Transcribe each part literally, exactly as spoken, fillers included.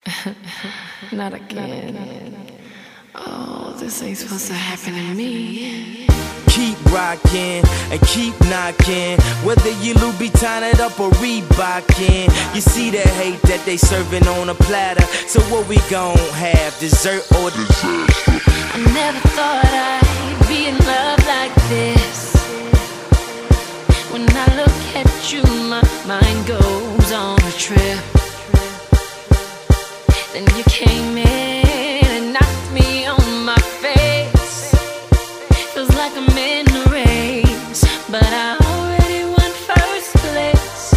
Not again. Oh, this ain't supposed to happen to me. Keep rockin' and keep knockin', whether you Louboutin it up or Reebokin. You see the hate that they serving on a platter, so what we gon' have, dessert or disaster? I never thought I'd be in love like this. When I look at you, my mind goes on a trip. Then you came in and knocked me on my face. Feels like I'm in a race, but I already won first place.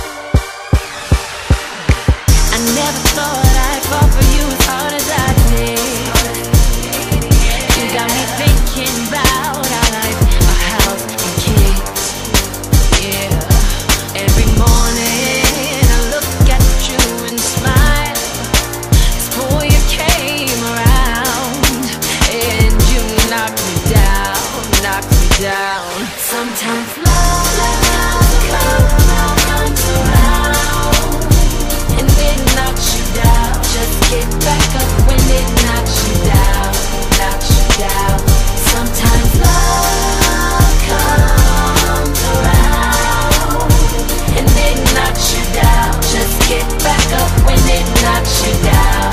I never thought I'd fall for you as hard as I did. You got me thinking about our life, a house and kids. Yeah, every morning I look at you and smile. Boy, you came around and you knocked me down, knocked me down. Sometimes love, love comes around and it knocks you down. Just get back up when it knocks you down, knocks you down. Sometimes love comes around and it knocks you down. Just get back up when it knocks you down.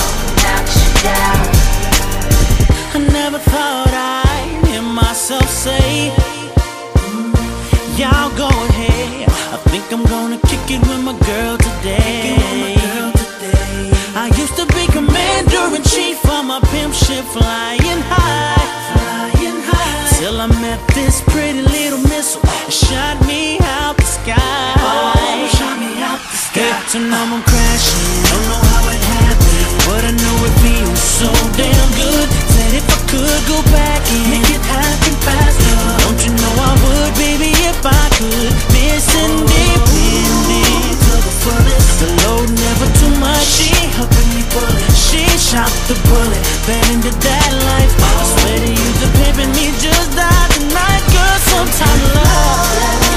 I never thought I'd hear myself say, y'all go ahead, I think I'm gonna kick it with my girl today. I used to be commander-in-chief for my pimp ship, flying high, flying high, till I met this pretty little missile and shot me out the sky. Oh, shot me out the sky. Get to know I'm crashing, don't know how it happened, but I know it feels so damn good. Said if I could go back and make it happen faster, don't you know I would, baby, if I could. Miss independent to the fullest, the load never too much. She helping me pull it, she shot the bullet, fell into that life. I swear to you, the pimpin' me just died tonight, girl. Sometimes love,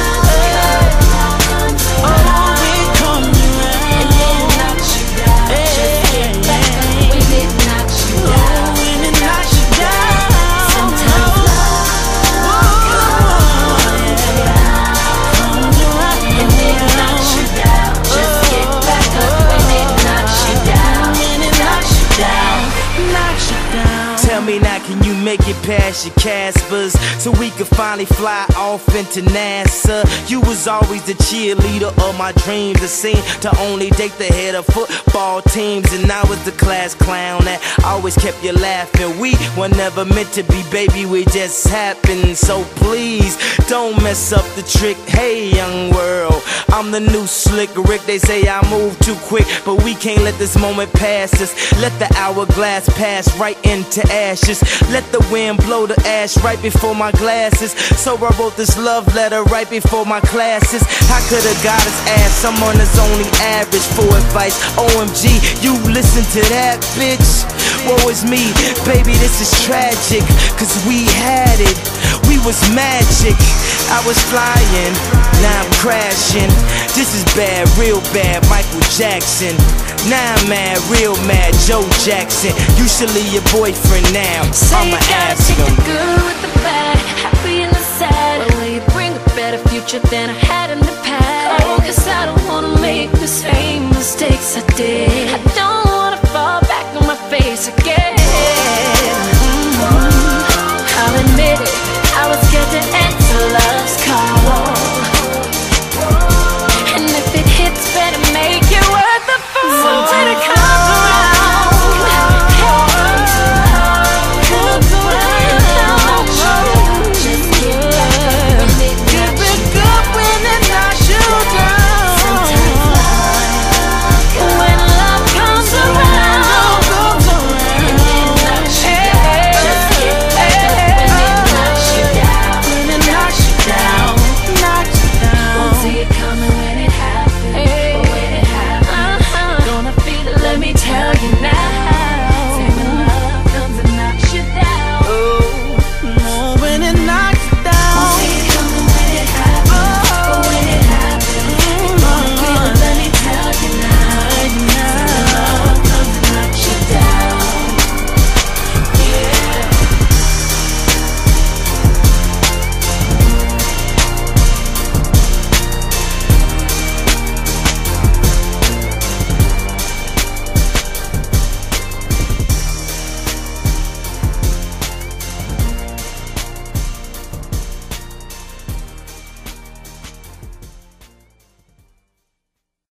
oh, it comes around and it knocks you down. Just get back up when it knocks you down. When it knocks you down. Sometimes love comes around and it knocks you down. Just get back up when it knocks you down. When it knocks you down, knocks you down. Tell me now, can you make it past your Caspers so we could finally fly off into NASA? You was always the cheerleader of my dreams. It seemed to only date the head of football teams, and I was the class clown that always kept you laughing. We were never meant to be, baby, we just happened. So please don't mess up the trick. Hey, young world, I'm the new slick Rick. They say I move too quick, but we can't let this moment pass us. Let the hourglass pass right into ashes. Let the wind blow the ash right before my glasses. So I wrote this love letter right before my classes. How could a goddess ask someone that's only average for advice? O M G, you listen to that, bitch? Woe is me, baby, this is tragic, cause we had it, we was magic. I was flying, now I'm crashing. This is bad, real bad, Michael Jackson. Now I'm mad, real mad, Joe Jackson. You should leave your boyfriend now, I'ma ask him. Take the good with the bad, happy and the sad, but will you bring a better future than I had in the past? Oh, cause I don't wanna make the same mistakes I did. I don't wanna fall back on my face again. Mm-hmm. I'll admit it, I was scared to answer love's call. And if it hits, better make it worth the fool. When it comes around, comes around, comes around. Just get back up when it knocks you down. When it knocks you down. Sometimes love, when love comes around, comes around, and it knocks you down. Just get back up when it knocks you down. When it knocks you down, knocks you down. Won't see it coming when it happens, but when it happens, gonna feel it. Let me tell you now.